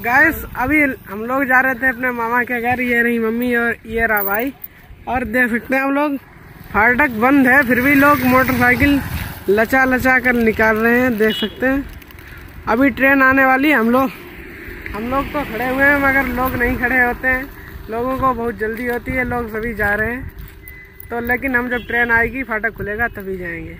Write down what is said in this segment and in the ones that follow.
Guys अभी हम लोग जा रहे थे अपने मामा के घर। ये रही मम्मी और ये रहा भाई। और देख सकते हैं हम लोग फाटक बंद है फिर भी लोग मोटरसाइकिल लचा लचा कर निकाल रहे हैं। देख सकते हैं अभी ट्रेन आने वाली है। हम लोग तो खड़े हुए हैं मगर लोग नहीं खड़े होते हैं। लोगों को बहुत जल्दी होती है, लोग सभी जा रहे हैं। तो लेकिन हम जब ट्रेन आएगी फाटक खुलेगा तभी जाएंगे।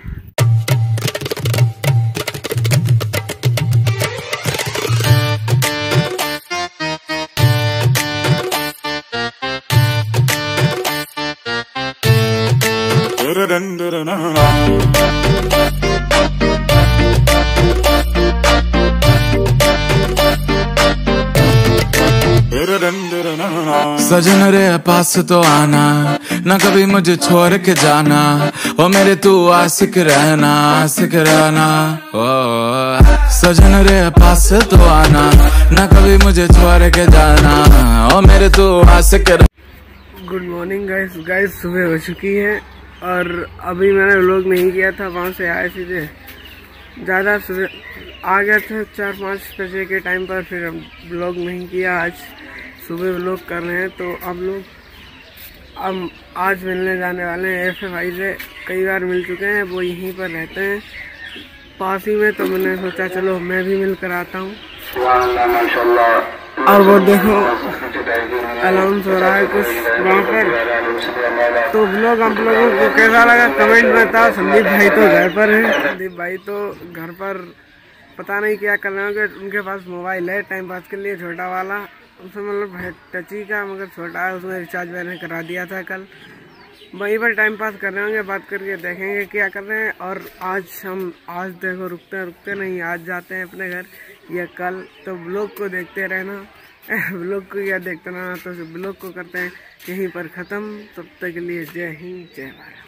सजन रे पास तो आना, ना कभी मुझे छोड़ के जाना। ओ मेरे तू आशिक रहना, आशिक रहना। ओ सजन रे पास तो आना, ना कभी मुझे छोड़ के जाना। ओ मेरे तू आशिक। गुड मॉर्निंग गाइस सुबह हो चुकी है और अभी मैंने व्लॉग नहीं किया था। वहाँ से आए सीधे ज़्यादा सुबह आ गया था 4-5 बजे के टाइम पर, फिर हम व्लॉग नहीं किया। आज सुबह व्लॉग कर रहे हैं। तो अब आज मिलने जाने वाले हैं FFI से। कई बार मिल चुके हैं, वो यहीं पर रहते हैं पास ही में। तो मैंने सोचा चलो मैं भी मिल कर आता हूँ। और वो देखो अनाउंस हो रहा है कुछ वहाँ पर। तो व्लॉग आप लोगों को कैसा लगा कमेंट में बताओ। संदीप भाई तो घर पर है। संदीप भाई तो घर पर पता नहीं क्या कर रहे होंगे। उनके पास मोबाइल है टाइम पास के लिए, छोटा वाला। उसमें मतलब टची का मगर छोटा है, उसमें रिचार्ज मैंने करा दिया था कल। वहीं पर टाइम पास कर रहे होंगे, बात करके देखेंगे क्या कर रहे हैं। और आज देखो रुकते नहीं, आज जाते हैं अपने घर या कल। तो ब्लॉग को देखते रहना। ब्लॉग को या देखते रहना। तो ब्लॉग को करते हैं यहीं पर ख़त्म। तब तक के लिए जय हिंद जय भारत।